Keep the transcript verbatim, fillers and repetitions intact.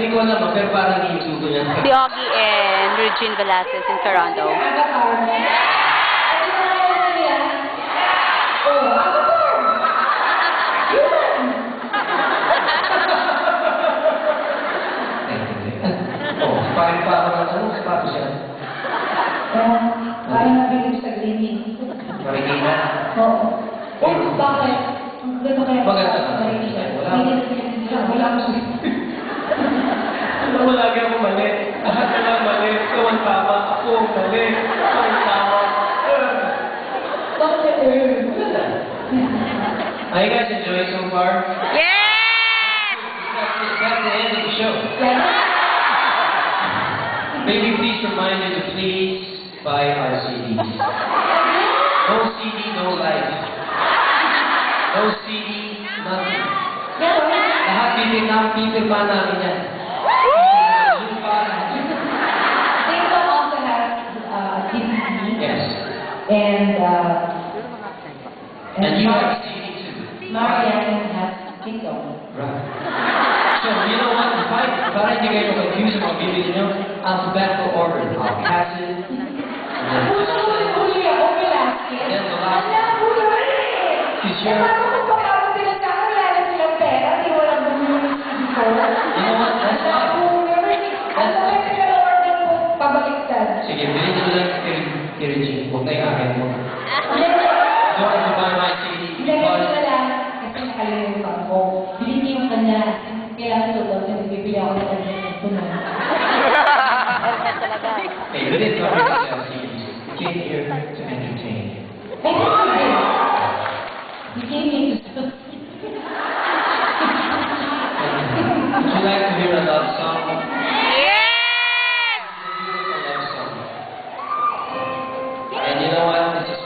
Hindi ko alam, pero parang iusugo niya. Si Augie and Regine Velasquez in Toronto. Oh, parin pa ako ng ano, sapatos yan. Parang nabilib sa gleaming. Marikina? Oo. Oh, bakit? Ang ganda kaya Maganda ka. Marikina. Wala. Wala ko siya. Alam mo, lagi ako mali. Lahat na lang mali. Ikaw ang tama. Ako ang mali. Ikaw ang tama. Bakit eh? Are you guys enjoying so far? Yes! That's, that's the end of the show. Maybe please remind you to please buy our C Ds. No C D, no life. No C D, nothing. Lahat pipirma, pipirma namin yan. Lupa namin. Tinko also has uh, D V D. Yes. And, uh, And you have a C D too. Marianne has Tinko. Right. So, you know what? If I, para hindi kayo confuse ang bibili nyo, alphabetical order. I'll pass it. And then just Huli, huli ako, Velasquez. Then the last- Ala, huli! Is your- Paano kung pagkakot sila sa akin, wala na silang pera, di walang bumili ng C D ko. You know what? That's Ala, fine. huli! Ang sakit na order po, pabaliktad. Sige, bilhin nyo lang kay, kay Regine. Huwag na yung akin mo. Hindi, Don't have to buy my C D. Ilagay mo Because na lang, kasi nakalimutan ko. Bilhin niyo yung kanya. Kaya sa loob, kasi bibili ako ng kanya ng tunan. hey, we didn't come here to sell C Ds. We came here to entertain. Ay, hindi. You gave me to Would you like to hear a love song? Yes! A beautiful love song. And you know what? This is